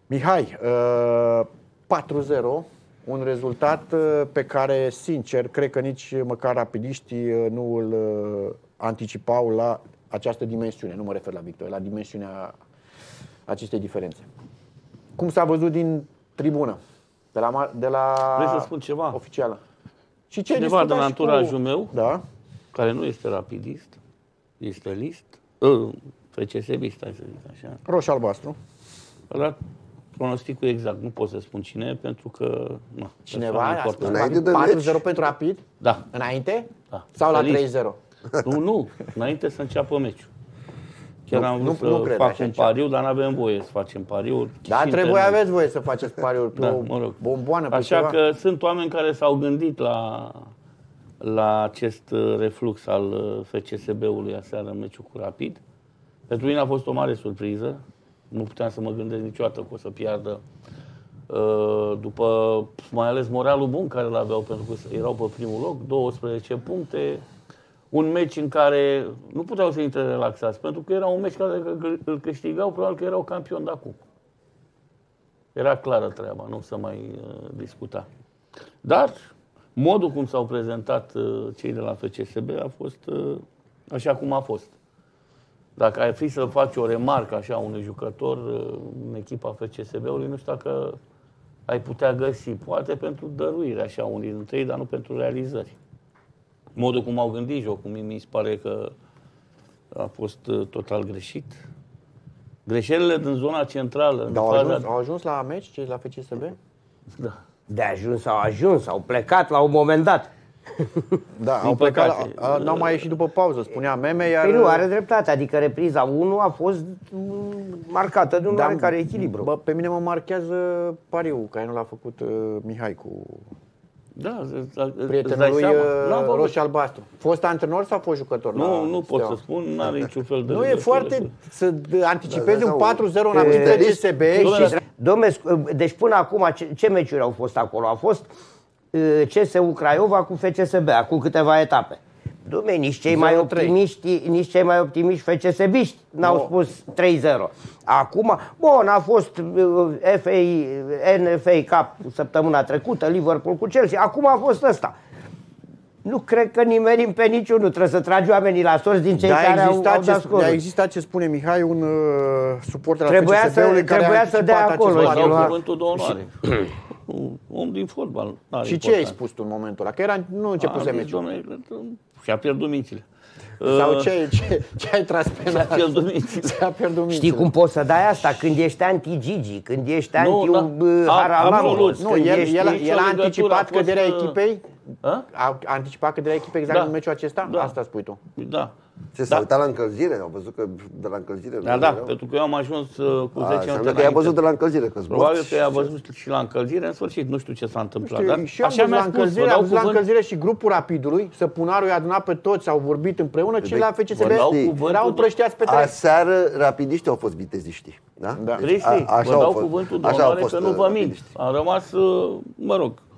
Mihai, 4-0, un rezultat pe care, sincer, cred că nici măcar rapidiștii nu îl anticipau la această dimensiune. Nu mă refer la victorie, la dimensiunea acestei diferențe. Cum s-a văzut din tribună, de la Vrei să spun ceva? Oficială? Și ce cineva din anturajul meu, da? care nu este rapidist, este list, FCSB-ist, hai să zic așa. Roșu-albastru. A dat pronosticul exact, nu pot să spun cine, pentru că... Na, Cineva a spus Înainte de 4-0 pentru Rapid? Da. Înainte? Da. Sau la List. 3-0? Nu, înainte să înceapă meciul. Chiar am vrut nu să cred, fac așa un pariu, dar n-avem voie să facem pariuri. Da, Și trebuie, internet. aveți voie să faceți pariuri pe o bomboană, pe Așa ceva. că sunt oameni care s-au gândit la acest reflux al FCSB-ului aseară în meciul cu Rapid. Pentru mine a fost o mare surpriză. Nu puteam să mă gândesc niciodată că o să piardă. După, mai ales moralul bun care îl aveau, pentru că erau pe primul loc, 12 puncte. Un meci în care nu puteau să intre relaxați, pentru că era un meci care îl câștigau, probabil că erau campioni de acum. Era clară treaba, nu se mai discuta. Dar modul cum s-au prezentat cei de la FCSB a fost așa cum a fost. Dacă ai fi să faci o remarcă așa unui jucător în echipa FCSB-ului, nu știu dacă ai putea găsi, poate pentru dăruire așa unii dintre ei, dar nu pentru realizări. Modul cum au gândit jocul, mi se pare că a fost total greșit. Greșelile din zona centrală. Dar au ajuns la meci cei la FCSB? Da. De ajuns au ajuns, au plecat la un moment dat. Da, au plecat, n-au mai ieșit după pauză, spunea Meme, iar... Păi nu, are dreptate, adică repriza 1 a fost marcată de un oarecare echilibru. Bă, pe mine mă marchează pariul care nu l-a făcut Mihai cu Da, prietenul lui roșu-albastru. Fost antrenor sau fost jucător? Nu pot să spun, nu are niciun fel de... Nu e foarte să anticipezi un 4-0 în anumit CSB. Dom'le, deci până acum ce meciuri au fost acolo? A fost CSU Craiova cu FCSB, cu câteva etape. Dom'le, nici cei mai optimiști FCSB-iști n-au spus 3-0. Acum, bun, a fost NFA Cup săptămâna trecută, Liverpool cu Chelsea, acum a fost ăsta. Nu cred că nimerim pe niciunul, trebuie să tragi oamenii la sorți din cei care au dat scorul. A existat ce spune Mihai, un suporter al FCSB-ului care trebuia să dea acolo. Dau cuvântul de onoare. Om din fotbal. Și ce ai spus tu în momentul ăla? Că nu începuse meciul. Și-a pierdut mințile. Sau ce ai tras pe S-a pierdut mințile. Știi cum poți să dai asta? Când ești anti-Gigi, când ești anti-Haralamov. Nu, el a anticipat căderea echipei? A anticipat căderea echipei exact în meciul acesta? Asta spui tu. Da. S-a uitat la încălzire? Au văzut că de la încălzire... Da, pentru că eu am ajuns cu 10 ani înainte. Că i-a văzut de la încălzire, că probabil că i-a văzut și la încălzire, în sfârșit, nu știu ce s-a întâmplat. Dar așa mi-a spus, a văzut la încălzire și grupul Rapidului, Săpunarul i-a adunat pe toți, au vorbit împreună, cei la FCSB erau împrăștiați pe trei. Aseară rapidiștii au fost viteziști, da? Cristi, vă dau cuvântul de onoare că nu vă mint. Am rămas, mă rog,